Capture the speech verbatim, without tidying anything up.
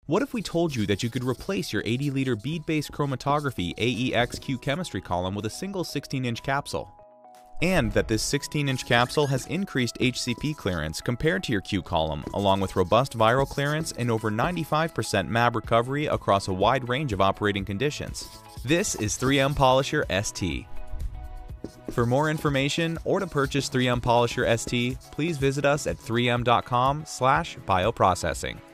What if we told you that you could replace your eighty liter bead-based chromatography A E X Q chemistry column with a single sixteen inch capsule? And that this sixteen inch capsule has increased H C P clearance compared to your Q column, along with robust viral clearance and over ninety-five percent M A B recovery across a wide range of operating conditions. This is three M Polisher S T. For more information or to purchase three M Polisher S T, please visit us at three m dot com slash bioprocessing.